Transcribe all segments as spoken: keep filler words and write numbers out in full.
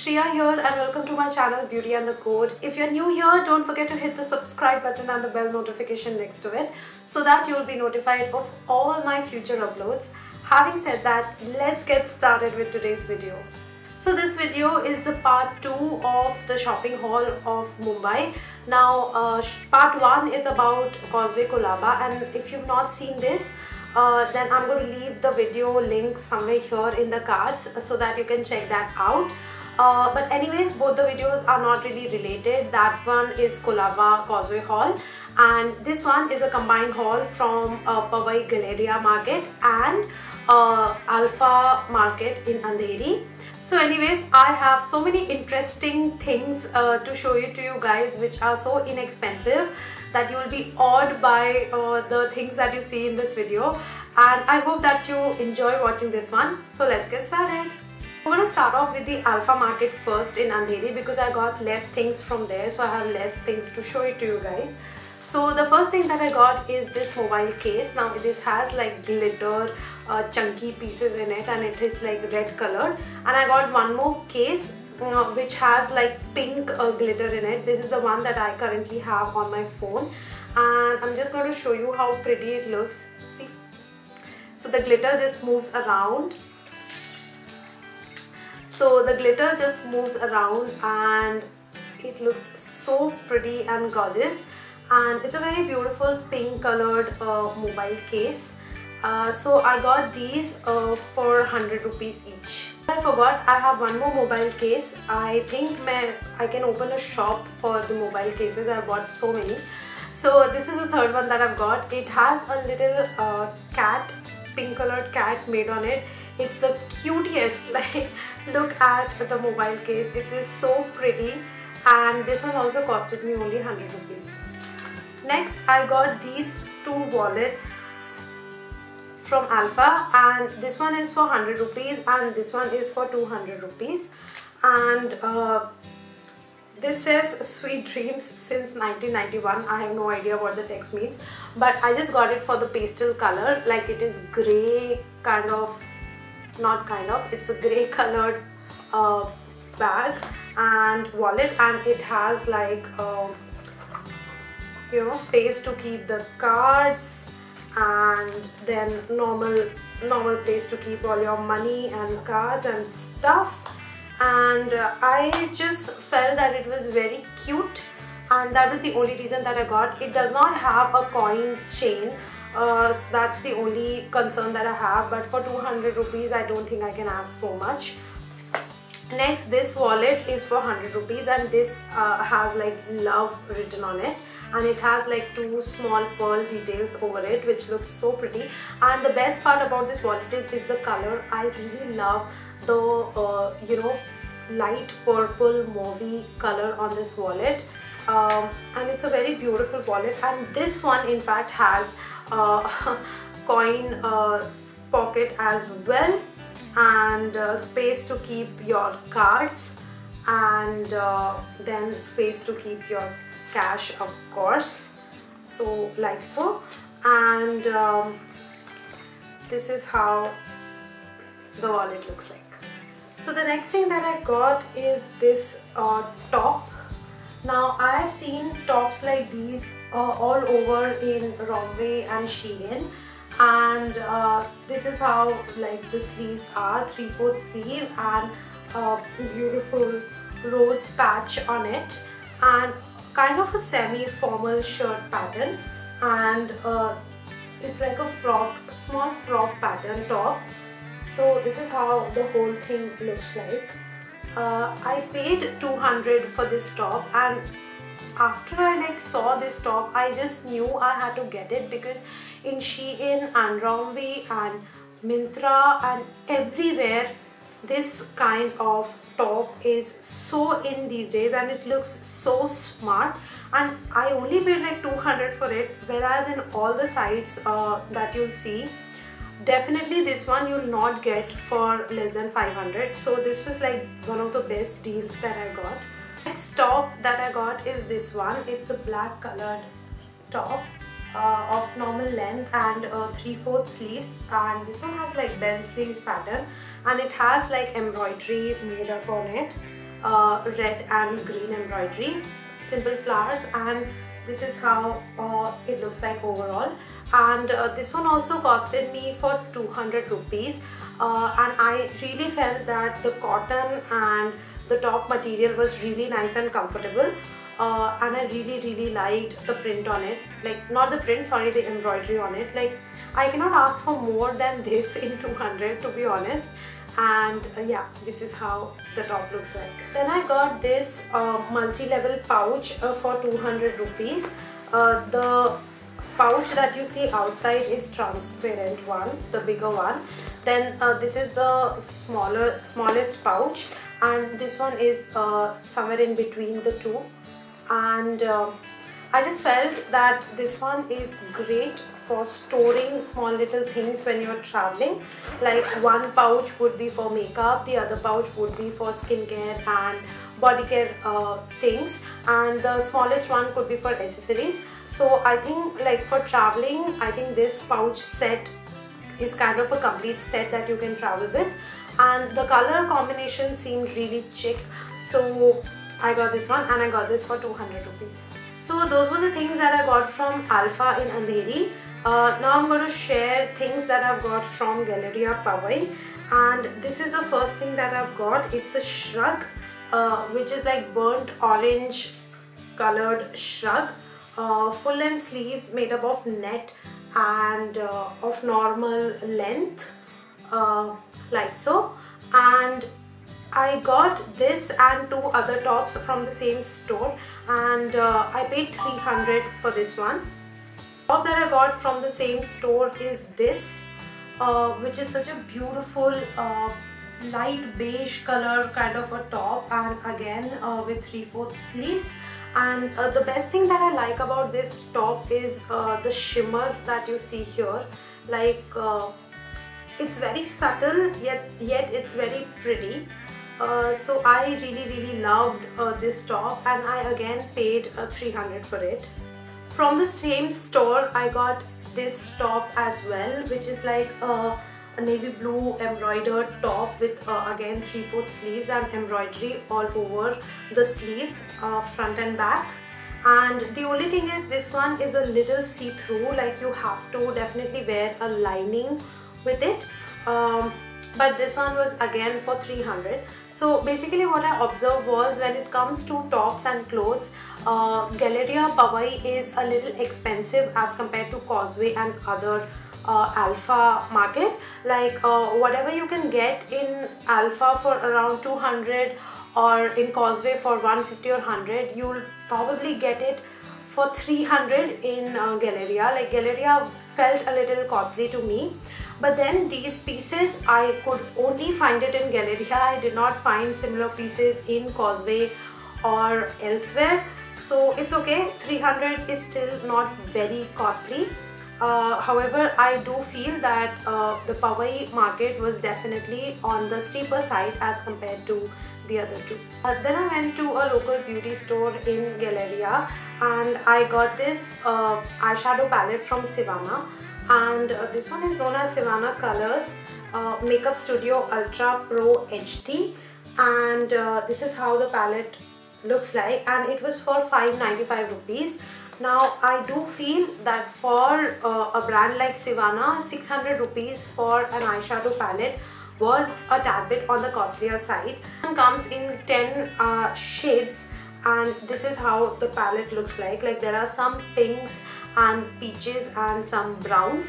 Shreya here and welcome to my channel Beauty and the Code. If you're new here, don't forget to hit the subscribe button and the bell notification next to it so that you'll be notified of all my future uploads. Having said that, let's get started with today's video. So this video is the part two of the shopping haul of Mumbai. Now uh, part one is about Causeway Colaba, and if you've not seen this, Uh, then I'm going to leave the video link somewhere here in the cards so that you can check that out. Uh, but anyways, both the videos are not really related. That one is Colaba Causeway Haul and this one is a combined haul from uh, Powai Gallaria market and uh, Alpha market in Andheri. So anyways, I have so many interesting things uh, to show you to you guys which are so inexpensive that you will be awed by uh, the things that you see in this video, and I hope that you enjoy watching this one. So let's get started. I'm going to start off with the Alpha market first in Andheri because I got less things from there, so I have less things to show it to you guys. So the first thing that I got is this mobile case. Now this has like glitter uh, chunky pieces in it and it is like red colored, and I got one more case you know, which has like pink uh, glitter in it. This is the one that I currently have on my phone, and I'm just going to show you how pretty it looks. See? So the glitter just moves around. So the glitter just moves around and it looks so pretty and gorgeous, and it's a very beautiful pink colored uh, mobile case. Uh, so I got these uh, for one hundred rupees each. I forgot, I have one more mobile case. I think my, I can open a shop for the mobile cases. I bought so many. So this is the third one that I've got. It has a little uh, cat, pink colored cat made on it. It's the cutest. Like, look at the mobile case. It is so pretty, and this one also costed me only one hundred rupees. Next, I got these two wallets from Alpha, and this one is for one hundred rupees and this one is for two hundred rupees, and uh, this says Sweet Dreams since nineteen ninety-one. I have no idea what the text means, but I just got it for the pastel color. Like, it is grey kind of, not kind of, it's a grey colored uh, bag and wallet, and it has like uh, you know, space to keep the cards, and then normal normal place to keep all your money and cards and stuff. And uh, I just felt that it was very cute, and that was the only reason that I got. It does not have a coin chain, uh, so that's the only concern that I have, but for two hundred rupees I don't think I can ask so much. Next, this wallet is for one hundred rupees, and this uh, has like love written on it, and it has like two small pearl details over it which looks so pretty. And the best part about this wallet is, is the color. I really love the uh, you know, light purple mauvey color on this wallet, um, and it's a very beautiful wallet. And this one in fact has uh, coin uh, pocket as well, and uh, space to keep your cards, and uh, then space to keep your cash, of course, so like so. And um, this is how the wallet looks like. So the next thing that I got is this uh, top. Now I have seen tops like these uh, all over in Mumbai and Shein, and uh, this is how like the sleeves are, three-fourth sleeve and a beautiful rose patch on it, and kind of a semi-formal shirt pattern, and uh, it's like a frock, small frock pattern top. So this is how the whole thing looks like. uh, I paid two hundred for this top, and after I like saw this top, I just knew I had to get it, because in Shein and Mumbai and Myntra and everywhere this kind of top is so in these days, and it looks so smart, and I only paid like two hundred for it, whereas in all the sites uh, that you'll see, definitely this one you'll not get for less than five hundred. So this was like one of the best deals that I got. Next top that I got is this one. It's a black colored top uh, of normal length and uh, three-fourth sleeves, and this one has like bell sleeves pattern, and it has like embroidery made up on it. uh, red and green embroidery, simple flowers, and this is how uh, it looks like overall. And uh, this one also costed me for two hundred rupees, uh, and I really felt that the cotton and the top material was really nice and comfortable, uh, and I really really liked the print on it, like not the print, sorry, the embroidery on it. Like I cannot ask for more than this in two hundred, to be honest. And uh, yeah, this is how the top looks like. Then I got this uh, multi-level pouch uh, for two hundred rupees. Uh, the pouch that you see outside is transparent one, the bigger one. Then uh, this is the smaller smallest pouch, and this one is uh, somewhere in between the two. And uh, I just felt that this one is great for storing small little things when you're traveling. Like one pouch would be for makeup, the other pouch would be for skincare and body care uh, things, and the smallest one could be for accessories. So I think like for traveling, I think this pouch set is kind of a complete set that you can travel with, and the color combination seemed really chic, so I got this one, and I got this for two hundred rupees. So those were the things that I got from Alpha in Andheri. Uh, now I'm going to share things that I've got from Gallaria Powai, and this is the first thing that I've got. It's a shrug, uh, which is like burnt orange colored shrug, uh, full length sleeves made up of net and uh, of normal length, uh, like so. And I got this and two other tops from the same store, and uh, I paid three hundred for this one. The top that I got from the same store is this, uh, which is such a beautiful uh, light beige color kind of a top, and again uh, with three-fourths sleeves. And uh, the best thing that I like about this top is uh, the shimmer that you see here. Like uh, it's very subtle, yet yet it's very pretty. Uh, so I really really loved uh, this top, and I again paid uh, three hundred for it. From the same store I got this top as well, which is like a, a navy blue embroidered top with uh, again three-fourths sleeves and embroidery all over the sleeves, uh, front and back. And the only thing is this one is a little see-through, like you have to definitely wear a lining with it. Um, but this one was again for three hundred. So basically what I observed was, when it comes to tops and clothes, uh, Gallaria Powai is a little expensive as compared to Causeway and other uh, Alpha market. Like uh, whatever you can get in Alpha for around two hundred or in Causeway for one fifty or one hundred, you'll probably get it for three hundred in uh, Gallaria. Like Gallaria felt a little costly to me. But then these pieces, I could only find it in Gallaria. I did not find similar pieces in Causeway or elsewhere. So it's okay, three hundred is still not very costly. Uh, however, I do feel that uh, the Powai market was definitely on the steeper side as compared to the other two. Uh, then I went to a local beauty store in Gallaria, and I got this uh, eyeshadow palette from Sivana. And uh, this one is known as Sivana Colors uh, Makeup Studio Ultra Pro H D, and uh, this is how the palette looks like, and it was for five ninety-five rupees. Now I do feel that for uh, a brand like Sivana, six hundred rupees for an eyeshadow palette was a tad bit on the costlier side. It comes in ten uh, shades, and this is how the palette looks like. Like there are some pinks and peaches and some browns,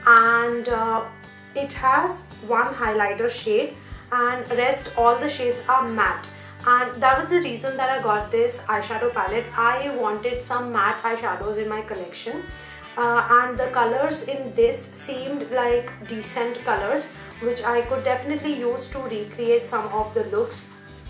and uh, it has one highlighter shade, and rest all the shades are matte. And that was the reason that I got this eyeshadow palette. I wanted some matte eyeshadows in my collection, uh, and the colors in this seemed like decent colors, which I could definitely use to recreate some of the looks,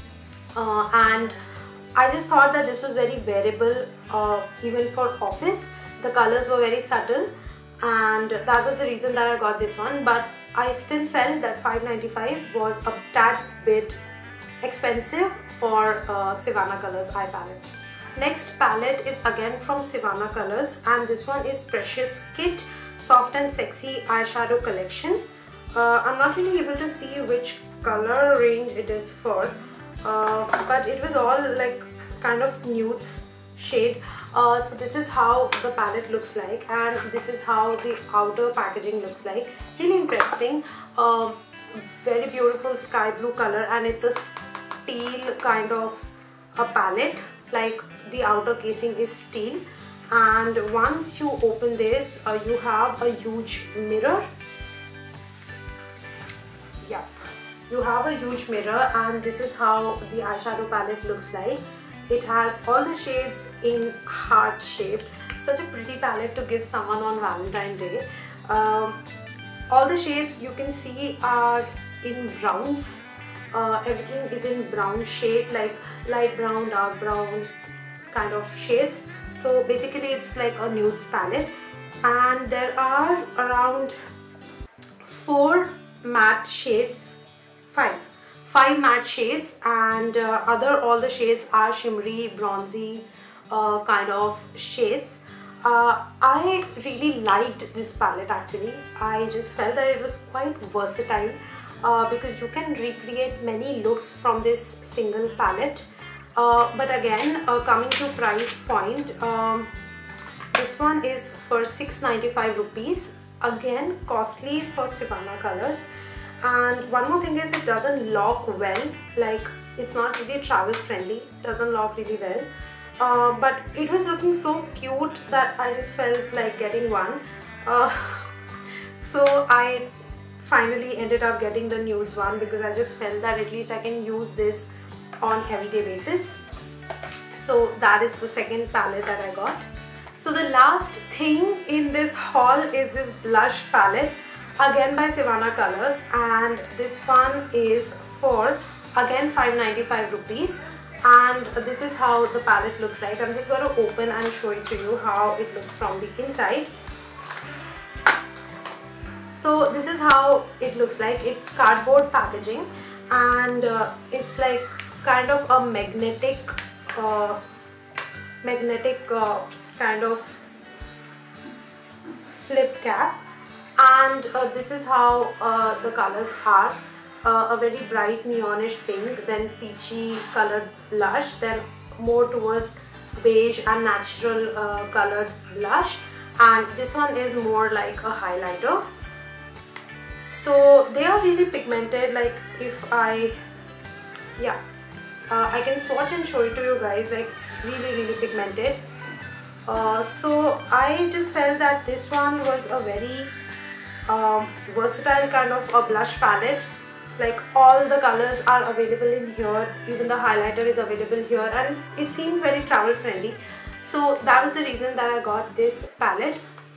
uh, and I just thought that this was very wearable uh, even for office. The colors were very subtle, and that was the reason that I got this one. But I still felt that five ninety-five was a tad bit expensive for uh, Sivana Colors eye palette. Next palette is again from Sivana Colors, and this one is Precious Kit Soft and Sexy Eyeshadow Collection. Uh, I'm not really able to see which color range it is for, uh, but it was all like kind of nudes shade. Uh, so this is how the palette looks like, and this is how the outer packaging looks like. Really interesting. Um, very beautiful sky blue color, and it's a steel kind of a palette, like the outer casing is steel. And once you open this, uh, you have a huge mirror. Yeah, you have a huge mirror, and this is how the eyeshadow palette looks like. It has all the shades in heart shaped. Such a pretty palette to give someone on Valentine's Day. Um, all the shades you can see are in browns. Uh, everything is in brown shade, like light brown, dark brown kind of shades. So basically it's like a nudes palette, and there are around four matte shades, five five matte shades, and uh, other all the shades are shimmery, bronzy uh, kind of shades. uh, I really liked this palette actually. I just felt that it was quite versatile uh, because you can recreate many looks from this single palette. Uh, but again, uh, coming to price point, um, this one is for six ninety-five rupees. Again, costly for Savannah colors. And one more thing is, it doesn't lock well. Like, it's not really travel friendly, doesn't lock really well. Uh, but it was looking so cute that I just felt like getting one. Uh, so I finally ended up getting the nudes one because I just felt that at least I can use this on everyday basis. So that is the second palette that I got. So the last thing in this haul is this blush palette, again by Savannah Colors, and this one is for again five ninety-five rupees, and this is how the palette looks like. I'm just going to open and show it to you how it looks from the inside. So this is how it looks like. It's cardboard packaging, and uh, it's like kind of a magnetic uh, magnetic uh, kind of flip cap. And uh, this is how uh, the colors are. Uh, a very bright neonish pink, then peachy colored blush, then more towards beige and natural uh, colored blush, and this one is more like a highlighter. So they are really pigmented. Like, if I yeah uh, I can swatch and show it to you guys. Like, it's really really pigmented. Uh, so I just felt that this one was a very um, versatile kind of a blush palette. Like, all the colors are available in here, even the highlighter is available here, and it seemed very travel friendly. So that was the reason that I got this palette.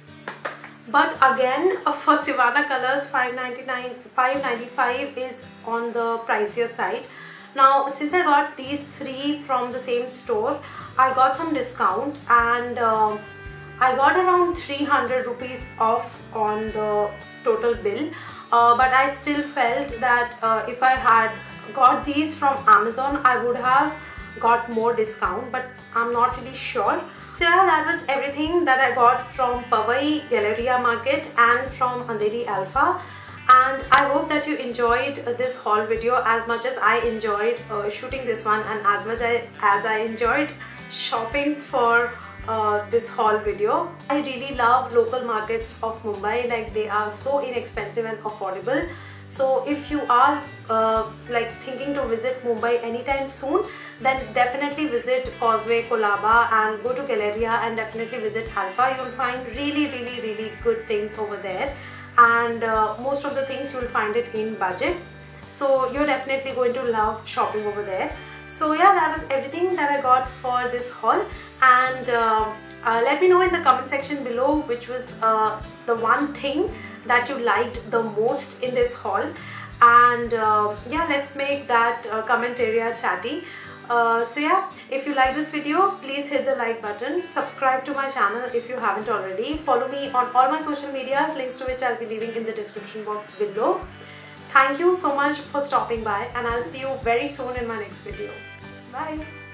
But again, uh, for Savannah Colors, five ninety-nine, five ninety-five is on the pricier side. Now, since I got these three from the same store, I got some discount, and um, I got around three hundred rupees off on the total bill. Uh, but I still felt that uh, if I had got these from Amazon, I would have got more discount, but I'm not really sure. So yeah, that was everything that I got from Powai Gallaria market and from Andheri Alpha. And I hope that you enjoyed this haul video as much as I enjoyed uh, shooting this one, and as much I, as I enjoyed shopping for uh, this haul video. I really love local markets of Mumbai. Like, they are so inexpensive and affordable. So if you are uh, like thinking to visit Mumbai anytime soon, then definitely visit Causeway, Colaba, and go to Gallaria, and definitely visit Alpha. You'll find really really really good things over there, and uh, most of the things you'll find it in budget. So you're definitely going to love shopping over there. So yeah, that was everything that I got for this haul, and uh, uh, let me know in the comment section below which was uh, the one thing that you liked the most in this haul. And uh, yeah, let's make that uh, comment area chatty. Uh, so yeah, if you like this video, please hit the like button, subscribe to my channel if you haven't already, follow me on all my social medias, links to which I'll be leaving in the description box below. Thank you so much for stopping by, and I'll see you very soon in my next video. Bye.